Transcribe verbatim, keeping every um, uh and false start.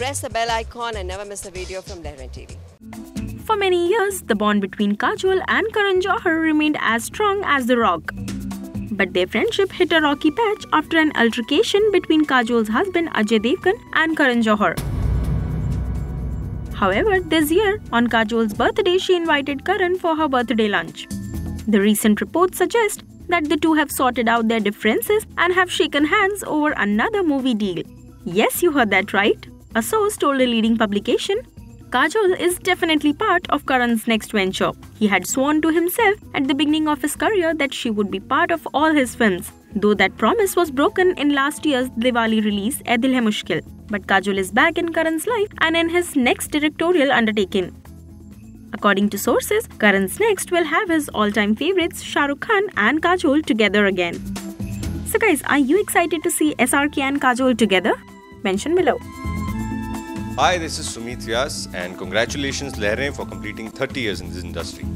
press the bell icon and never miss a video from Lehre T V. For many years, the bond between Kajol and Karan Johar remained as strong as the rock. But their friendship hit a rocky patch after an altercation between Kajol's husband Ajay Devgan and Karan Johar. However, this year, on Kajol's birthday, she invited Karan for her birthday lunch. The recent reports suggest that the two have sorted out their differences and have shaken hands over another movie deal. Yes, you heard that right. A source told a leading publication, Kajol is definitely part of Karan's next venture. He had sworn to himself at the beginning of his career that she would be part of all his films, though that promise was broken in last year's Diwali release, Ae Dil Hai Mushkil. But Kajol is back in Karan's life and in his next directorial undertaking. According to sources, Karan's next will have his all-time favorites Shah Rukh Khan and Kajol together again. So guys, are you excited to see S R K and Kajol together? Mention below. Hi, this is Sumit Vyas and congratulations Lehre for completing thirty years in this industry.